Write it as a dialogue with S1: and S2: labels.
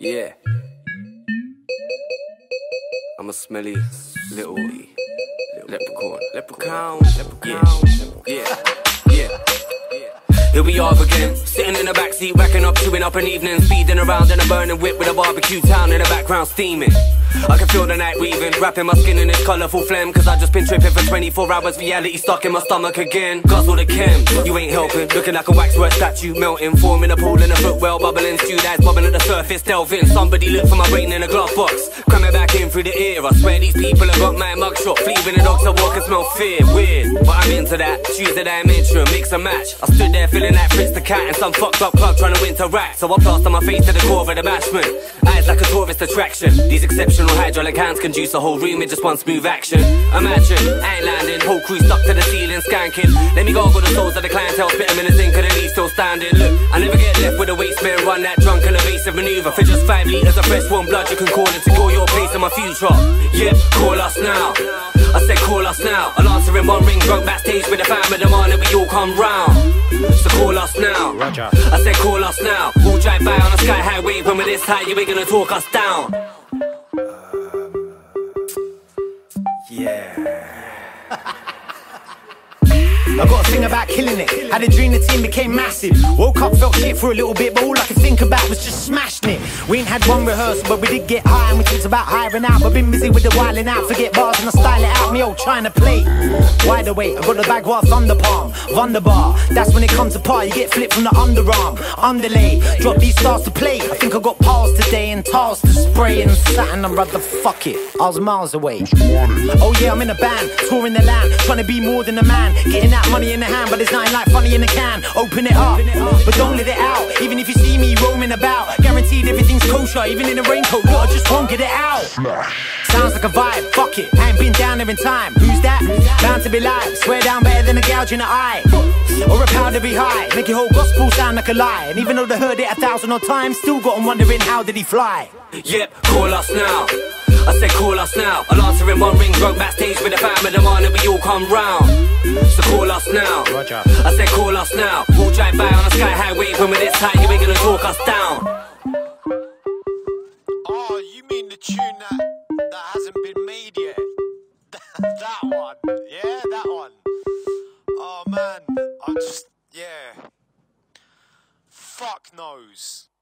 S1: Yeah. I'm a smelly little leprechaun. Yeah. Here we are again, sitting in the backseat, racking up, chewing up an evening, speeding around in a burning whip with a barbecue town in the background steaming. I can feel the night weaving, wrapping my skin in its colourful phlegm, cause I just been tripping for 24 hours, reality stuck in my stomach again. Guzzle the chem, you ain't helping, looking like a waxwork statue, melting, forming a pool in a footwell, bubbling, stewed eyes bobbing at the surface, delving. Somebody look for my brain in a glove box, cram it back in through the ear. I swear these people have got my mugshot, fleeing the dogs, I walk and smell fear. Weird, but I'm into that, choose the dimension, mix and match. I stood there feeling like Fritz the cat and some fucked up club trying to win to rack. So I plaster my face to the core of the bashment, eyes like a tourist attraction. These exceptional hydraulic hands can juice a whole room in just one smooth action. Imagine, I ain't landing, whole crew stuck to the ceiling skanking. Let me gargle the souls of the clientele, spit them in the zinc of the leaf still standing. Look, I never get left with a waste spin, run that drunk and evasive maneuver. For just 5 litres of fresh warm blood, you can call it to call your place in my future. Yep, call us now. I said call us now. I'll answer in one ring, drunk backstage with the fam and demand that we all come round. So call us now.
S2: Roger.
S1: I said call us now. We'll drive by on a sky high wave, when we're this high you ain't gonna talk us down.
S2: I got a thing about killing it. Had a dream the team became massive. Woke up, felt shit for a little bit, but all I could think about was just smashing it. We ain't had one rehearsal, but we did get high, and we talked about hiring out. But been busy with the wilding out, forget bars and I style it out. Me old trying to play wide awake. I got the bag while thunder palm, Wunderbar. That's when it comes to par, you get flipped from the underarm, underlay. Drop these stars to play. I think I got piles today and towels to spray and satin. And brother, fuck it, I was miles away. Oh yeah, I'm in a band, touring the land, trying to be more than a man, getting that money in the hand, but it's nothing like funny in the can. Open it up, but don't let it out. Even if you see me roaming about, guaranteed everything's kosher, even in a raincoat. Look, I just won't get it out. Sounds like a vibe, fuck it, I ain't been down there in time. Who's that? Bound to be live, swear down better than a gouge in the eye, or a pound to be high. Make your whole gospel sound like a lie. And even though they heard it 1,000 odd times, still got them wondering how did he fly.
S1: Yep, call us now. I said call us now. I'll answer in one ring, drunk backstage with the fam and demand that we all come round. So call us now.
S2: Roger.
S1: I said call us now. We'll drive by on a sky high wave, when we're this high you ain't gonna talk us down.
S3: Oh, you mean the tune that hasn't been made yet? That one, yeah, that one. Oh man, I'm just, yeah. Fuck knows.